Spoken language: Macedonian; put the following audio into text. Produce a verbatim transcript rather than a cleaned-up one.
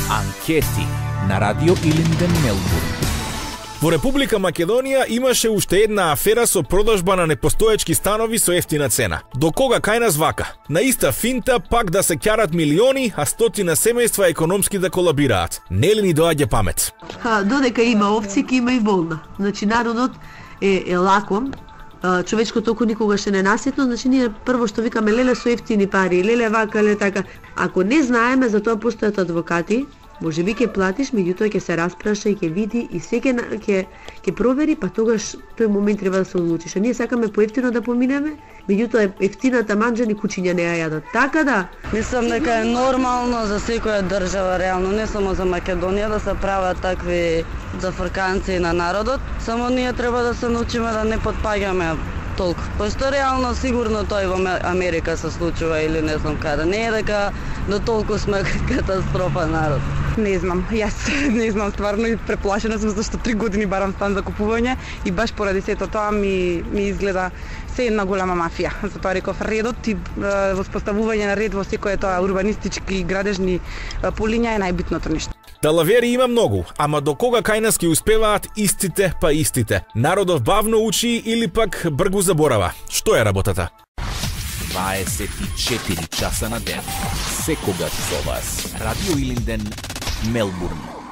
Анкети на Радио Илинден, Мелбурн. Во Република Македонија имаше уште една афера со продажба на непостоечки станови со ефтина цена. До кога кај нас вака? На иста финта пак да се ќарат милиони, а стотина семејства економски да колабираат. Нели ни доаѓа памет? Ха, додека има овци, има и волна. Значи народот е, е лаком, човечкото око никогаш не наситно, значи ние прво што викаме леле со ефтини пари, леле вака, леле така. Ако не знаеме, за тоа постојат адвокати, може би ќе платиш, меѓутоа ќе се распраша и ќе види и се ќе ќе ќе провери, па тогаш тој момент треба да се одлучиш. А ние сакаме поевтино да поминеме, меѓутоа ефтината манџа ни кучиња не ја јадат. Така да, мислам дека е нормално за секоја држава, реално не само за Македонија да се прават такви зафрканци на народот, само ние треба да се научиме да не потпаѓаме толку. Пошто реално сигурно тоа и во Америка се случува или не знам каде. Не е дека до толку сме катастрофа народ. Не знам, јас не знам стварно и преплашена сум зашто три години барам стан за купување и баш поради сето тоа ми ми изгледа се една голема мафија. Затоа реков редот и воспоставување на ред во секое тоа урбанистички градежни полиња е најбитното нешто. Далавери има многу, ама до кога кај нас ќе успеваат истите па истите? Народов бавно учи или пак бргу заборава? Што е работата? дваесет и четири часа на ден. Секогаш со вас. Радио Илинден, Мелбурн.